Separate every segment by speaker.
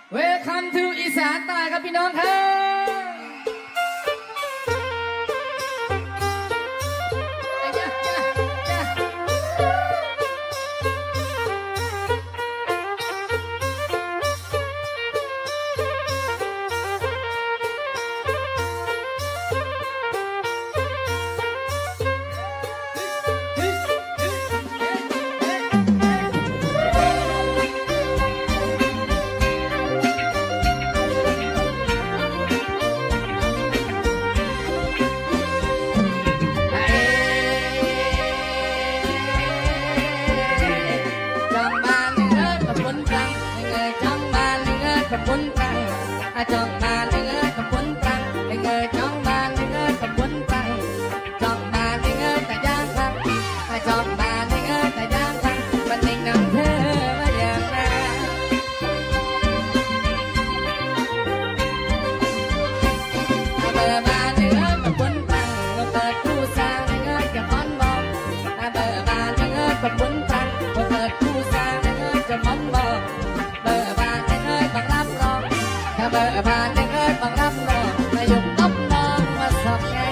Speaker 1: Welcome to อีสานใต้ครับพี่น้องครับปุ้นตังจองมาเนื้อกับปุ้นตังเงยจองมาเนื้อกับปุ้นตังจองมาเนื้อแต่ย่างตังจองมาเนื้อแต่ย่างตังมันเองนำเธอมาอย่างนั้นเบอร์มาเนื้อกับปุ้นตังเปิดคู่สร้างเนื้อกับมอนบอกเบอร์มาเนื้อกับปุ้นตังเปิดคู่สร้างเนื้อกับมอนบอกเบอร์มาเนื้อบังรับรองถ้าเบอร์มาเนื้อบังรับรองมายุบต้มน้องมาสอบไง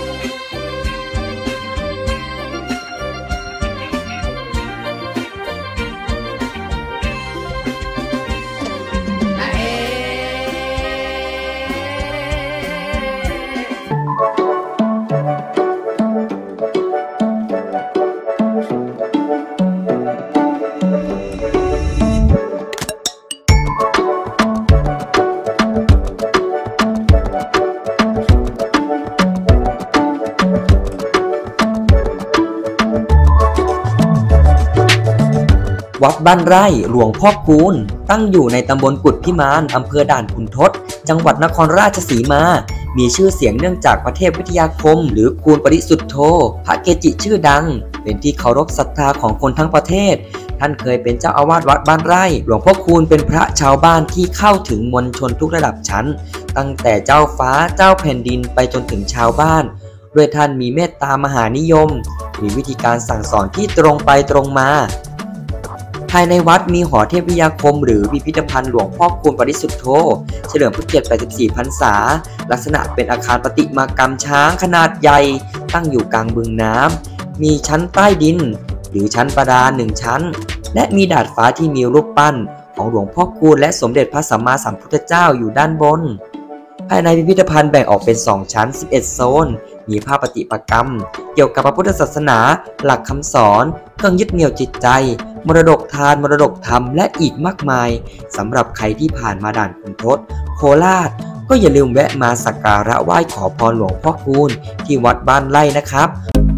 Speaker 2: วัดบ้านไร่หลวงพ่อคูณตั้งอยู่ในตำบลกุดพิมานอำเภอด่านขุนทดจังหวัดนครราชสีมามีชื่อเสียงเนื่องจากพระเทพวิทยาคมหรือคูณปริสุทธโธพระเกจิชื่อดังเป็นที่เคารพศรัทธาของคนทั้งประเทศท่านเคยเป็นเจ้าอาวาสวัดบ้านไร่หลวงพ่อคูณเป็นพระชาวบ้านที่เข้าถึงมวลชนทุกระดับชั้นตั้งแต่เจ้าฟ้าเจ้าแผ่นดินไปจนถึงชาวบ้านด้วยท่านมีเมตตามหานิยมมีวิธีการสั่งสอนที่ตรงไปตรงมาภายในวัดมีหอเทพวิทยาคมหรือพิพิธภัณฑ์หลวงพ่อคูณปริสุทธโธเฉลิมพระเกียรติ 84 พรรษาลักษณะเป็นอาคารประติมากรรมช้างขนาดใหญ่ตั้งอยู่กลางบึงน้ำมีชั้นใต้ดินหรือชั้นประดาน1ชั้นและมีดาดฟ้าที่มีรูปปั้นของหลวงพ่อคูณและสมเด็จพระสัมมาสัมพุทธเจ้าอยู่ด้านบนภายในพิพิธภัณฑ์แบ่งออกเป็น2ชั้น11โซนมีภาพปฏิมากรรมเกี่ยวกับพระพุทธศาสนาหลักคำสอนเครื่องยึดเหนี่ยวจิตใจมรดกทานมรดกธรรมและอีกมากมายสำหรับใครที่ผ่านมาด่านขุนทดโคราชก็อย่าลืมแวะมาสักการะไหว้ขอพรหลวงพ่อคูณที่วัดบ้านไร่นะครับ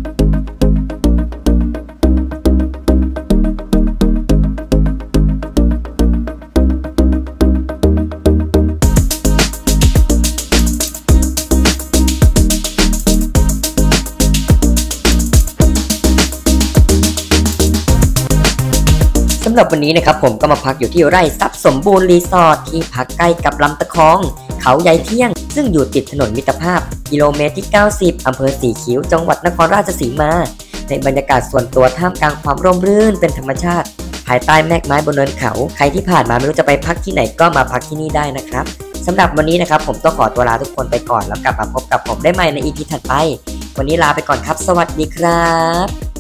Speaker 2: สำหรับวันนี้นะครับผมก็มาพักอยู่ที่ไร่ทรัพย์สมบูรณ์รีสอร์ทที่พักใกล้กับลำตะคองเขาใหญ่เที่ยงซึ่งอยู่ติดถนนมิตรภาพกิโลเมตรที่90อำเภอสีคิ้วจังหวัดนครราชสีมาในบรรยากาศส่วนตัวท่ามกลางความร่มรื่นเป็นธรรมชาติภายใต้แมกไม้บนเนินเขาใครที่ผ่านมาไม่รู้จะไปพักที่ไหนก็มาพักที่นี่ได้นะครับสำหรับวันนี้นะครับผมต้องขอตัวลาทุกคนไปก่อนแล้วกลับมาพบกับผมได้ใหม่ใน EP ถัดไปวันนี้ลาไปก่อนครับสวัสดีครับ